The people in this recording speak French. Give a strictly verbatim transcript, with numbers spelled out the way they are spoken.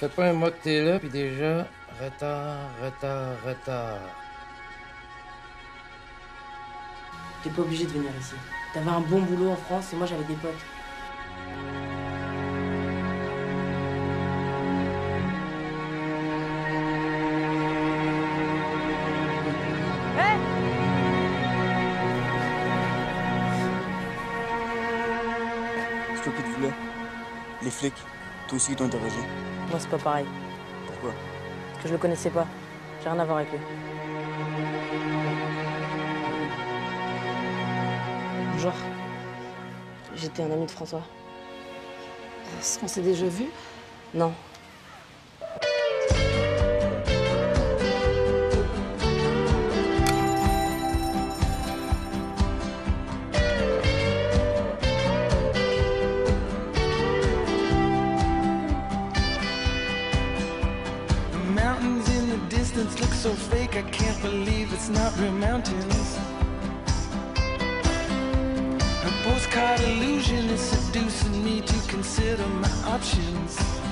fait pas un mois que t'es là, puis déjà, retard, retard, retard. T'es pas obligé de venir ici. T'avais un bon boulot en France et moi j'avais des potes. C'est toi qui te voulais. Les flics, toi aussi ils t'ont interrogé. Moi c'est pas pareil. Pourquoi? Parce que je le connaissais pas. J'ai rien à voir avec lui. Bonjour. J'étais un ami de François. Est-ce qu'on s'est déjà vu? Non. Mountains in the distance look so fake, I can't believe it's not real mountains. A postcard illusion is seducing me to consider my options.